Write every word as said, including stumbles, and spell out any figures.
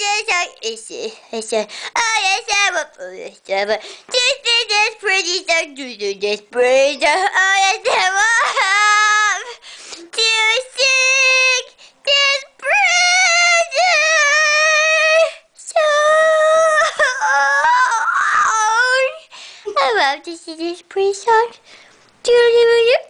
this song. It's a, it's a, oh yes, I'm a foolish lover. This is this pretty song, do do this pretty song. Oh yes, I'm up to sing this pretty song. I love to sing this pretty song. Do you